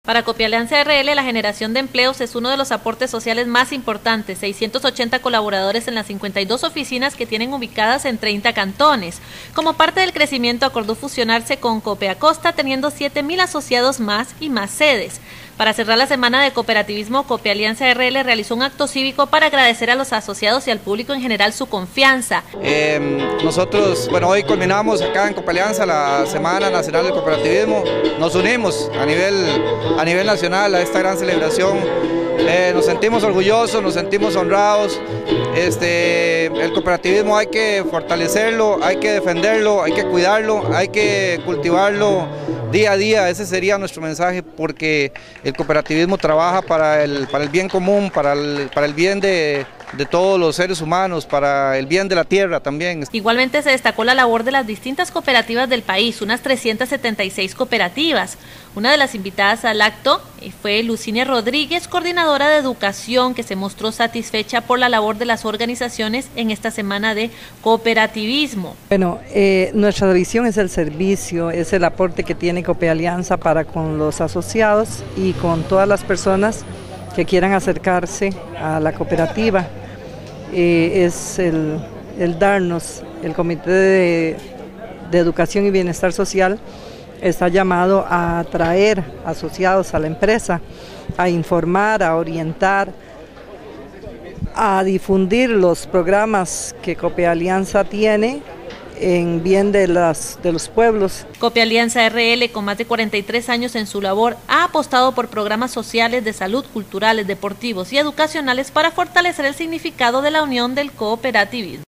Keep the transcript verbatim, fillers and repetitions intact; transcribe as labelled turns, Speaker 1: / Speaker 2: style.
Speaker 1: Para Copialianza R L, la generación de empleos es uno de los aportes sociales más importantes, seiscientos ochenta colaboradores en las cincuenta y dos oficinas que tienen ubicadas en treinta cantones. Como parte del crecimiento, acordó fusionarse con Copiacosta, teniendo siete mil asociados más y más sedes. Para cerrar la semana de cooperativismo, Copialianza R L realizó un acto cívico para agradecer a los asociados y al público en general su confianza.
Speaker 2: Eh, nosotros, bueno, hoy culminamos acá en Copialianza la Semana Nacional del Cooperativismo. Nos unimos a nivel, a nivel nacional a esta gran celebración. Eh, nos sentimos orgullosos, nos sentimos honrados. Este, el cooperativismo hay que fortalecerlo, hay que defenderlo, hay que cuidarlo, hay que cultivarlo día a día. Ese sería nuestro mensaje, porque el cooperativismo trabaja para el, para el bien común, para el, para el bien de, de todos los seres humanos, para el bien de la tierra también.
Speaker 1: Igualmente se destacó la labor de las distintas cooperativas del país, unas trescientas setenta y seis cooperativas. Una de las invitadas al acto fue Lucinia Rodríguez, coordinadora de educación, que se mostró satisfecha por la labor de las organizaciones en esta semana de cooperativismo.
Speaker 3: Bueno, eh, nuestra visión es el servicio, es el aporte que tiene Copialianza para con los asociados y con todas las personas que quieran acercarse a la cooperativa. Eh, es el, el darnos, el Comité de, de Educación y Bienestar Social está llamado a atraer asociados a la empresa, a informar, a orientar, a difundir los programas que Copialianza tiene en bien de, las, de los pueblos.
Speaker 1: Copialianza R L, con más de cuarenta y tres años en su labor, ha apostado por programas sociales de salud, culturales, deportivos y educacionales para fortalecer el significado de la unión del cooperativismo.